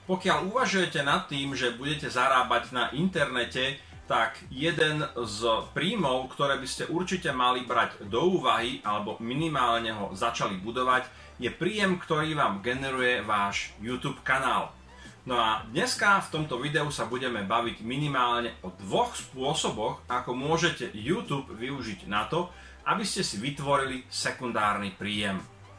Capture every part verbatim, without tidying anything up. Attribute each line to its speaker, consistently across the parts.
Speaker 1: Pokiaľ uvažujete nad tým, že budete zarábať na internete, tak jeden z príjmov, ktoré by ste určite mali brať do úvahy alebo minimálne ho začali budovať, je príjem, ktorý vám generuje váš YouTube kanál. No a dneska v tomto videu sa budeme baviť minimálne o dvoch spôsoboch, ako môžete YouTube využiť na to, aby ste si vytvorili sekundárny príjem.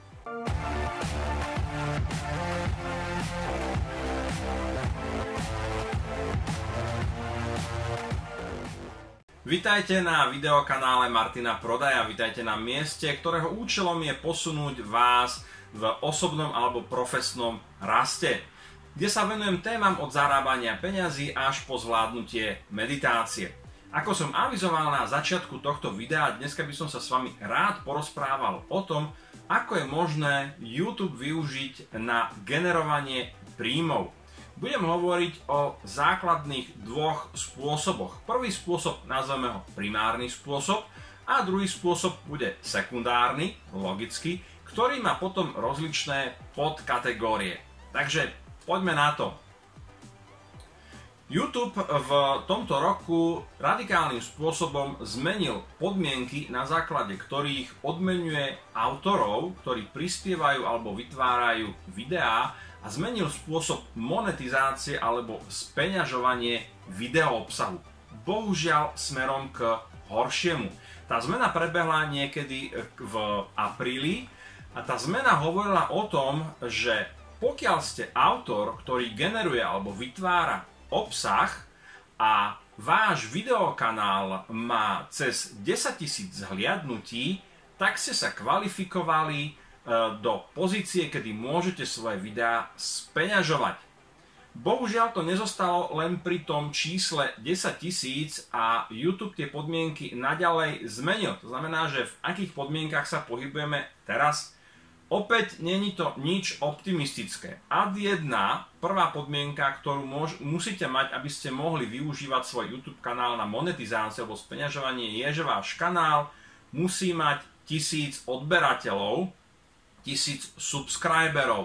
Speaker 1: Vitajte na videokanále Martina Prodaja, vitajte na mieste, ktorého účelom je posunúť vás v osobnom alebo profesnom raste, kde sa venujem témam od zarábania peňazí až po zvládnutie meditácie. Ako som avizoval na začiatku tohto videa, dneska by som sa s vami rád porozprával o tom, ako je možné YouTube využiť na generovanie príjmov. Budem hovoriť o základných dvoch spôsoboch. Prvý spôsob nazveme ho primárny spôsob a druhý spôsob bude sekundárny, logicky, ktorý má potom rozličné podkategórie. Takže poďme na to. YouTube v tomto roku radikálnym spôsobom zmenil podmienky, na základe ktorých odmeňuje autorov, ktorí prispievajú alebo vytvárajú videá, a zmenil spôsob monetizácie alebo speňažovanie videoobsahu. Bohužiaľ smerom k horšiemu. Tá zmena prebehla niekedy v apríli a tá zmena hovorila o tom, že pokiaľ ste autor, ktorý generuje alebo vytvára obsah a váš videokanál má cez desaťtisíc zhliadnutí, tak ste sa kvalifikovali do pozície, kedy môžete svoje videá speňažovať. Bohužiaľ to nezostalo len pri tom čísle desaťtisíc a YouTube tie podmienky naďalej zmenil. To znamená, že v akých podmienkach sa pohybujeme teraz? Opäť není to nič optimistické. Ad jedna, prvá podmienka, ktorú môž, musíte mať, aby ste mohli využívať svoj YouTube kanál na monetizáciu alebo speňažovanie, je, že váš kanál musí mať tisíc odberateľov, tisíc subscriberov.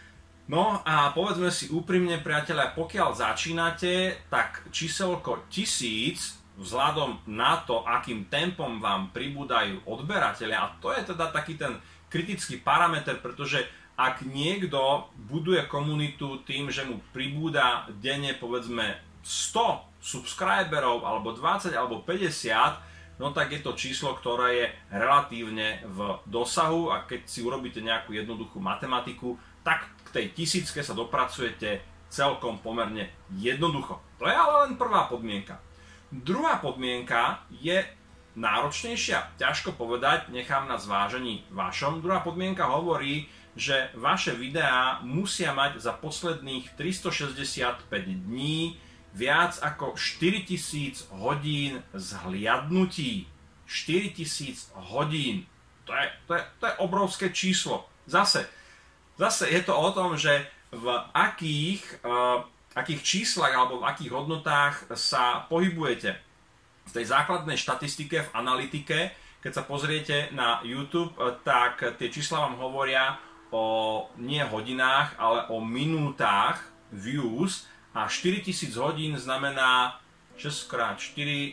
Speaker 1: No a povedzme si úprimne, priatelia, pokiaľ začínate, tak číselko tisíc vzhľadom na to, akým tempom vám pribúdajú odberatelia, a to je teda taký ten kritický parameter, pretože ak niekto buduje komunitu tým, že mu pribúda denne povedzme sto subscriberov, alebo dvadsať, alebo päťdesiat, no tak je to číslo, ktoré je relatívne v dosahu a keď si urobíte nejakú jednoduchú matematiku, tak k tej tisícke sa dopracujete celkom pomerne jednoducho. To je ale len prvá podmienka. Druhá podmienka je náročnejšia, ťažko povedať, nechám na zvážení vašom. Druhá podmienka hovorí, že vaše videá musia mať za posledných tristošesťdesiatpäť dní viac ako štyritisíc hodín zhliadnutí. štyritisíc hodín. To je, to, je, to je obrovské číslo. Zase, zase je to o tom, že v akých, uh, akých číslach alebo v akých hodnotách sa pohybujete. V tej základnej štatistike, v analytike, keď sa pozriete na YouTube, tak tie čísla vám hovoria o nie hodinách, ale o minútach views. A štyritisíc hodín znamená šesť krát štyri,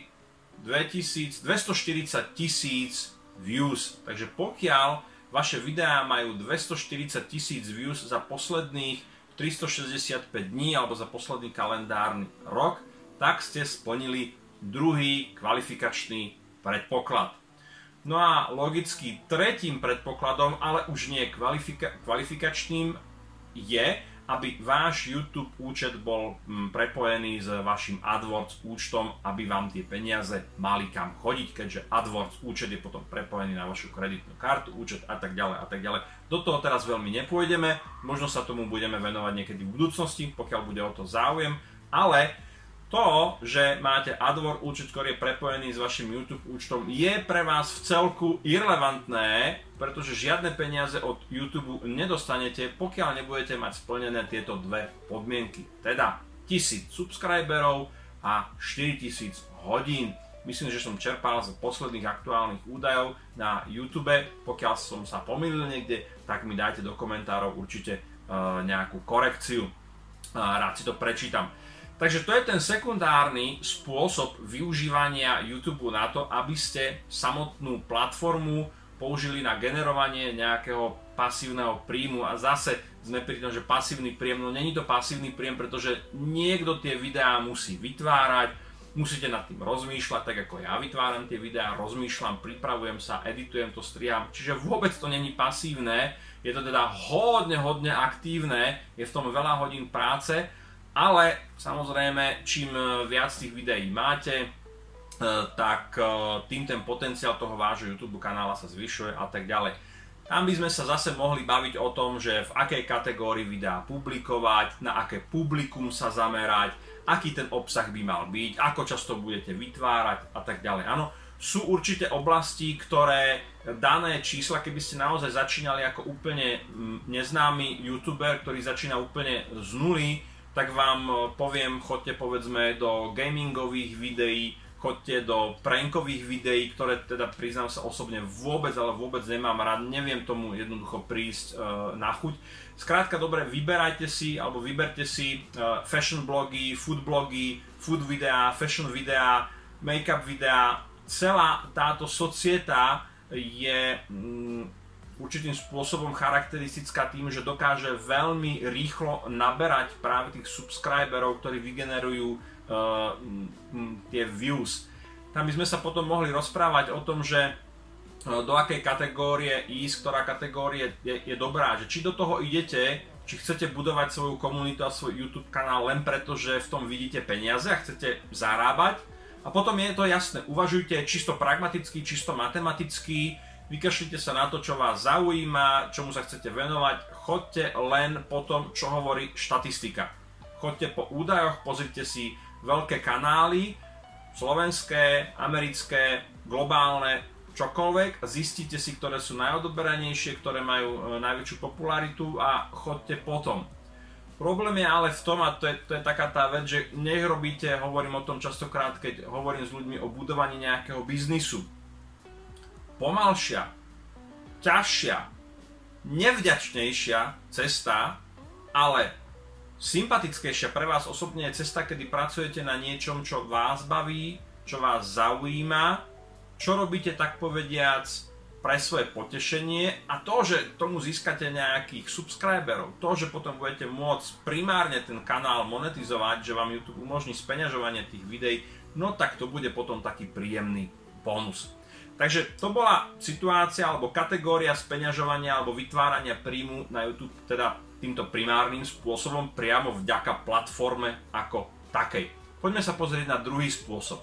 Speaker 1: dvestoštyridsať tisíc views. Takže pokiaľ vaše videá majú dvestoštyridsať tisíc views za posledných tristošesťdesiatpäť dní alebo za posledný kalendárny rok, tak ste splnili druhý kvalifikačný predpoklad. No a logicky tretím predpokladom, ale už nie kvalifika- kvalifikačným, je, aby váš YouTube účet bol prepojený s vašim AdWords účtom, aby vám tie peniaze mali kam chodiť, keďže AdWords účet je potom prepojený na vašu kreditnú kartu, účet a tak ďalej a tak ďalej. Do toho teraz veľmi nepôjdeme, možno sa tomu budeme venovať niekedy v budúcnosti, pokiaľ bude o to záujem, ale to, že máte AdWords účet, ktorý je prepojený s vašim YouTube účtom, je pre vás v celku irelevantné, pretože žiadne peniaze od YouTube nedostanete, pokiaľ nebudete mať splnené tieto dve podmienky. Teda tisíc subscriberov a štyritisíc hodín. Myslím, že som čerpal z posledných aktuálnych údajov na YouTube. Pokiaľ som sa pomýlil niekde, tak mi dajte do komentárov určite uh, nejakú korekciu. rád si to prečítam. Takže to je ten sekundárny spôsob využívania YouTube na to, aby ste samotnú platformu použili na generovanie nejakého pasívneho príjmu. A zase sme pri tom, že pasívny príjem, no není to pasívny príjem, pretože niekto tie videá musí vytvárať, musíte nad tým rozmýšľať, tak ako ja vytváram tie videá, rozmýšľam, pripravujem sa, editujem to, striham, čiže vôbec to není pasívne, je to teda hodne, hodne aktívne, je v tom veľa hodín práce, ale samozrejme, čím viac tých videí máte, tak tým ten potenciál toho vášho YouTube kanála sa zvyšuje a tak ďalej. Tam by sme sa zase mohli baviť o tom, že v akej kategórii videá publikovať, na aké publikum sa zamerať, aký ten obsah by mal byť, ako často budete vytvárať a tak ďalej. Áno, sú určite oblasti, ktoré dané čísla, keby ste naozaj začínali ako úplne neznámy YouTuber, ktorý začína úplne z nuly, tak vám poviem, choďte povedzme do gamingových videí, choďte do prankových videí, ktoré teda priznám sa osobne vôbec, ale vôbec nemám rád, neviem tomu jednoducho prísť e, na chuť. Skrátka dobre, vyberajte si, alebo vyberte si e, fashion blogy, food blogy, food videá, fashion videá, make-up videá. Celá táto societa je mm, určitým spôsobom charakteristická tým, že dokáže veľmi rýchlo naberať práve tých subscriberov, ktorí vygenerujú uh, tie views. Tam by sme sa potom mohli rozprávať o tom, že uh, do akej kategórie ísť, ktorá kategórie je, je dobrá, že či do toho idete, či chcete budovať svoju komunitu a svoj YouTube kanál len preto, že v tom vidíte peniaze a chcete zarábať. A potom je to jasné, uvažujte čisto pragmaticky, čisto matematicky, vykašlite sa na to, čo vás zaujíma, čomu sa chcete venovať, choďte len po tom, čo hovorí štatistika. Choďte po údajoch, pozrite si veľké kanály, slovenské, americké, globálne, čokoľvek, zistite si, ktoré sú najodoberanejšie, ktoré majú najväčšiu popularitu a choďte potom. Problém je ale v tom, a to je, to je taká tá vec, že nech robíte, hovorím o tom častokrát, keď hovorím s ľuďmi o budovaní nejakého biznisu. Pomalšia, ťažšia, nevďačnejšia cesta, ale sympatickejšia pre vás osobne je cesta, kedy pracujete na niečom, čo vás baví, čo vás zaujíma, čo robíte tak povediac pre svoje potešenie a to, že tomu získate nejakých subscriberov, to, že potom budete môcť primárne ten kanál monetizovať, že vám YouTube umožní speňažovanie tých videí, no tak to bude potom taký príjemný bonus. Takže to bola situácia alebo kategória speňažovania alebo vytvárania príjmu na YouTube, teda týmto primárnym spôsobom priamo vďaka platforme ako takej. Poďme sa pozrieť na druhý spôsob.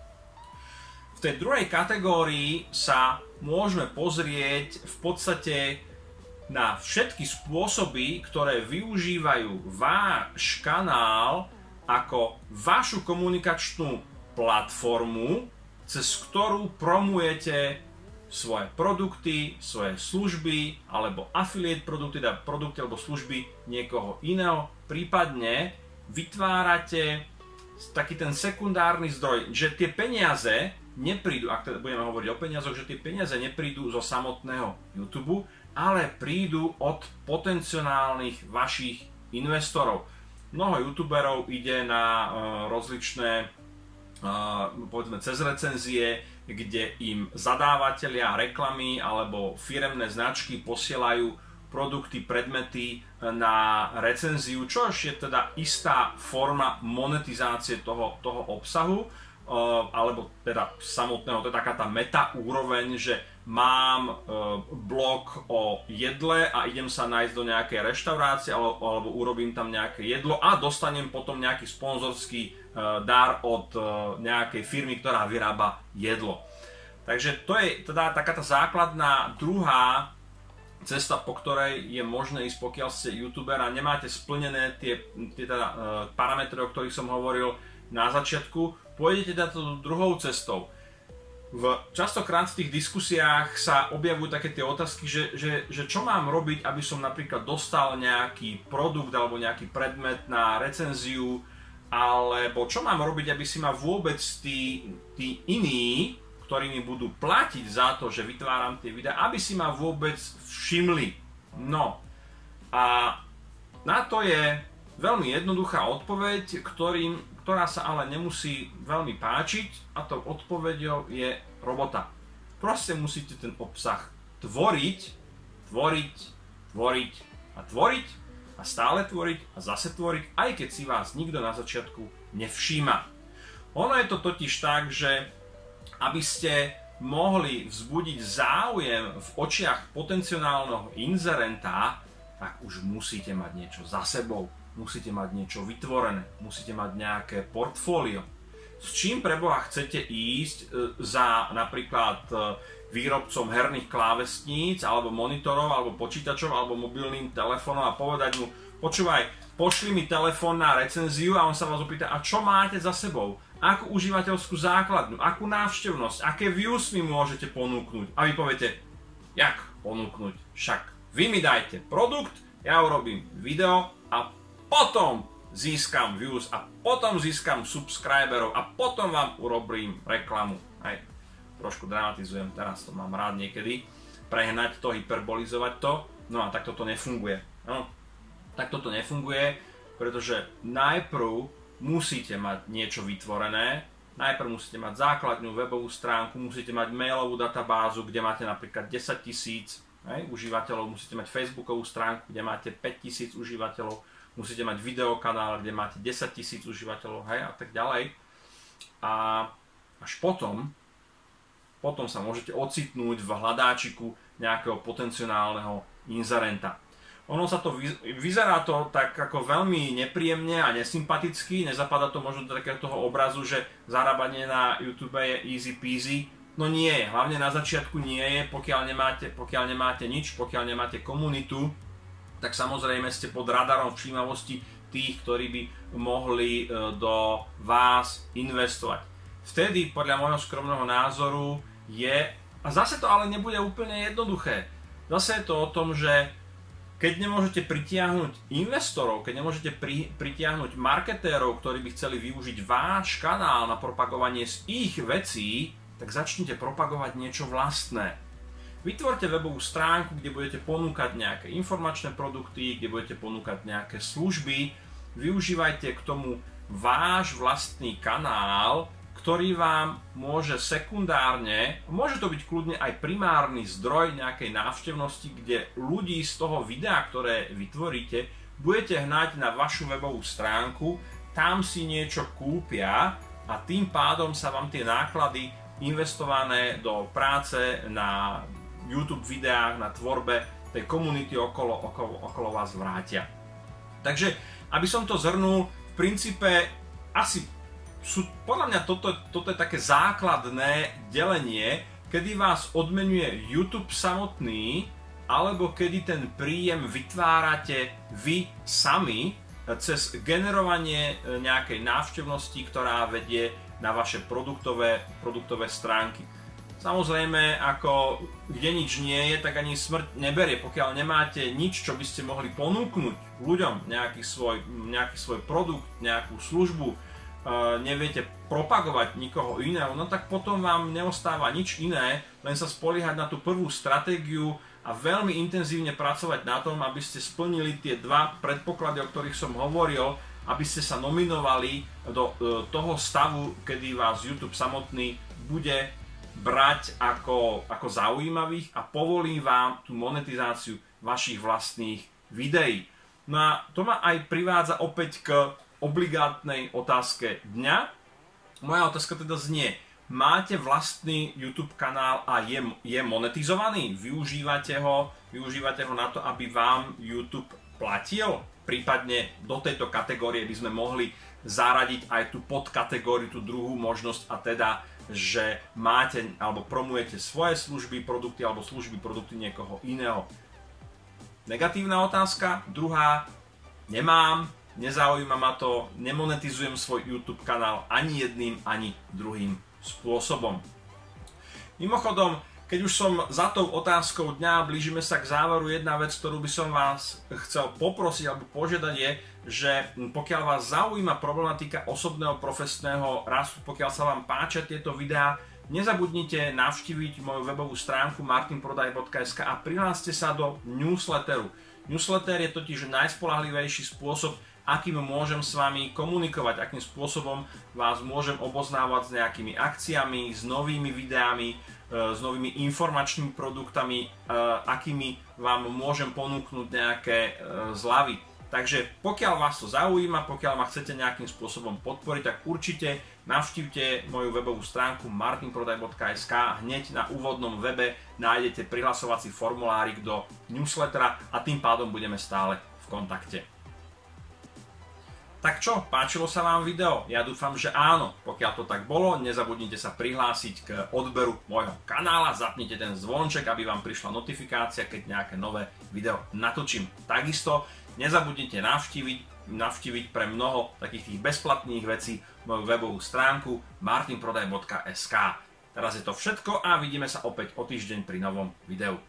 Speaker 1: V tej druhej kategórii sa môžeme pozrieť v podstate na všetky spôsoby, ktoré využívajú váš kanál ako vašu komunikačnú platformu, cez ktorú promujete svoje produkty, svoje služby alebo affiliate produkty, teda produkty alebo služby niekoho iného. Prípadne vytvárate taký ten sekundárny zdroj, že tie peniaze neprídu, ak teda budeme hovoriť o peniazoch, že tie peniaze neprídu zo samotného YouTube, ale prídu od potenciálnych vašich investorov. Mnoho youtuberov ide na uh, rozličné Uh, povedzme cez recenzie, kde im zadávateľia reklamy alebo firemné značky posielajú produkty, predmety na recenziu, čo je teda istá forma monetizácie toho, toho obsahu, uh, alebo teda samotného, to je taká tá meta úroveň, že mám uh, blog o jedle a idem sa nájsť do nejakej reštaurácie alebo, alebo urobím tam nejaké jedlo a dostanem potom nejaký sponzorský dar od nejakej firmy, ktorá vyrába jedlo. Takže to je teda taká tá základná druhá cesta, po ktorej je možné ísť, pokiaľ ste youtuber a nemáte splnené tie, tie teda, parametre, o ktorých som hovoril na začiatku, pôjdete teda druhou cestou. V, častokrát v tých diskusiách sa objavujú také tie otázky, že, že, že čo mám robiť, aby som napríklad dostal nejaký produkt alebo nejaký predmet na recenziu, alebo čo mám robiť, aby si ma vôbec tí, tí iní, ktorí mi budú platiť za to, že vytváram tie videá, aby si ma vôbec všimli. No a na to je Veľmi jednoduchá odpoveď, ktorým, ktorá sa ale nemusí veľmi páčiť, a to odpoveďou je robota. Proste musíte ten obsah tvoriť, tvoriť, tvoriť a tvoriť a stále tvoriť a zase tvoriť, aj keď si vás nikto na začiatku nevšíma. Ono je to totiž tak, že aby ste mohli vzbudiť záujem v očiach potenciálneho inzerenta, tak už musíte mať niečo za sebou. Musíte mať niečo vytvorené, musíte mať nejaké portfólio. S čím preboha chcete ísť za napríklad výrobcom herných klávesníc, alebo monitorov, alebo počítačov, alebo mobilným telefónom a povedať mu: počúvaj, pošli mi telefón na recenziu, a on sa vás opýta: a čo máte za sebou? Akú užívateľskú základňu, akú návštevnosť, aké views mi môžete ponúknuť? A vy poviete: jak ponúknuť? Však vy mi dajte produkt, ja urobím video a potom získam views a potom získam subscriberov a potom vám urobím reklamu. Hej. Trošku dramatizujem, teraz to mám rád niekedy, prehnať to, hyperbolizovať to, no a takto to nefunguje. No, takto to nefunguje, pretože najprv musíte mať niečo vytvorené, najprv musíte mať základnú webovú stránku, musíte mať mailovú databázu, kde máte napríklad desaťtisíc hej, užívateľov, musíte mať facebookovú stránku, kde máte päťtisíc užívateľov, musíte mať videokanál, kde máte desaťtisíc užívateľov, hej, a tak ďalej. A až potom, potom sa môžete ocitnúť v hľadáčiku nejakého potenciálneho inzerenta. Ono sa to, vyzerá to tak ako veľmi nepríjemne a nesympaticky, nezapadá to možno do takého toho obrazu, že zarábanie na YouTube je easy peasy. No nie je, hlavne na začiatku nie je, pokiaľ nemáte, pokiaľ nemáte nič, pokiaľ nemáte komunitu, tak samozrejme ste pod radarom všímavosti tých, ktorí by mohli do vás investovať. Vtedy, podľa môjho skromného názoru, je, a zase to ale nebude úplne jednoduché, zase je to o tom, že keď nemôžete pritiahnuť investorov, keď nemôžete pri, pritiahnuť marketérov, ktorí by chceli využiť váš kanál na propagovanie z ich vecí, tak začnite propagovať niečo vlastné. Vytvorte webovú stránku, kde budete ponúkať nejaké informačné produkty, kde budete ponúkať nejaké služby. Využívajte k tomu váš vlastný kanál, ktorý vám môže sekundárne, môže to byť kľudne aj primárny zdroj nejakej návštevnosti, kde ľudí z toho videa, ktoré vytvoríte, budete hnať na vašu webovú stránku, tam si niečo kúpia a tým pádom sa vám tie náklady investované do práce na YouTube videách, na tvorbe tej komunity okolo, okolo, okolo vás vrátia. Takže, aby som to zhrnul, v princípe asi sú, podľa mňa toto, toto je také základné delenie, kedy vás odmenuje YouTube samotný, alebo kedy ten príjem vytvárate vy sami cez generovanie nejakej návštevnosti, ktorá vedie na vaše produktové, produktové stránky. Samozrejme, ako kde nič nie je, tak ani smrť neberie. Pokiaľ nemáte nič, čo by ste mohli ponúknuť ľuďom, nejaký svoj, nejaký svoj produkt, nejakú službu, neviete propagovať nikoho iného, no tak potom vám neostáva nič iné, len sa spoliehať na tú prvú stratégiu a veľmi intenzívne pracovať na tom, aby ste splnili tie dva predpoklady, o ktorých som hovoril, aby ste sa nominovali do toho stavu, kedy vás YouTube samotný bude brať ako, ako zaujímavých a povolí vám tú monetizáciu vašich vlastných videí. No a to ma aj privádza opäť k obligátnej otázke dňa. Moja otázka teda znie: máte vlastný YouTube kanál a je, je monetizovaný? Využívate ho, využívate ho na to, aby vám YouTube platil? Prípadne do tejto kategórie by sme mohli zaradiť aj tú podkategóriu, tú druhú možnosť, a teda, že máte alebo promujete svoje služby, produkty alebo služby, produkty niekoho iného. Negatívna otázka. Druhá: nemám, nezaujíma ma to, nemonetizujem svoj YouTube kanál ani jedným, ani druhým spôsobom. Mimochodom, keď už som za tou otázkou dňa, blížime sa k záveru, jedna vec, ktorú by som vás chcel poprosiť alebo požiadať je, že pokiaľ vás zaujíma problematika osobného profesného rastu, pokiaľ sa vám páčia tieto videá, nezabudnite navštíviť moju webovú stránku martin prodaj bodka es ká a prihláste sa do newsletteru. Newsletter je totiž najspoľahlivejší spôsob, akým môžem s vami komunikovať, akým spôsobom vás môžem oboznávať s nejakými akciami, s novými videami, s novými informačnými produktami, akými vám môžem ponúknuť nejaké zľavy. Takže pokiaľ vás to zaujíma, pokiaľ ma chcete nejakým spôsobom podporiť, tak určite navštívte moju webovú stránku martin prodaj bodka es ká. Hneď na úvodnom webe nájdete prihlasovací formulárik do newslettera a tým pádom budeme stále v kontakte. Tak čo, páčilo sa vám video? Ja dúfam, že áno. Pokiaľ to tak bolo, nezabudnite sa prihlásiť k odberu môjho kanála, zapnite ten zvonček, aby vám prišla notifikácia, keď nejaké nové video natočím. Takisto nezabudnite navštíviť, navštíviť pre mnoho takých tých bezplatných vecí moju webovú stránku martin prodaj bodka es ká. Teraz je to všetko a vidíme sa opäť o týždeň pri novom videu.